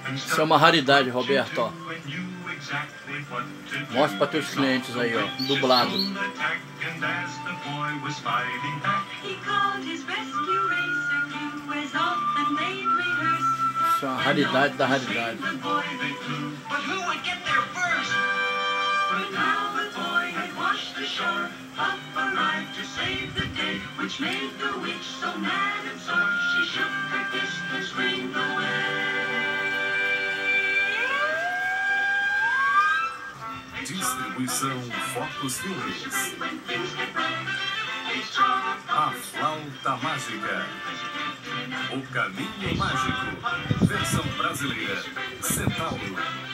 Isso é uma raridade, Roberto, ó. Mostra para teus clientes aí, ó, dublado. Isso é uma raridade da raridade. Distribuição Focus Filmes. A Flauta Mágica. O Caminho Mágico. Versão brasileira. Centauro.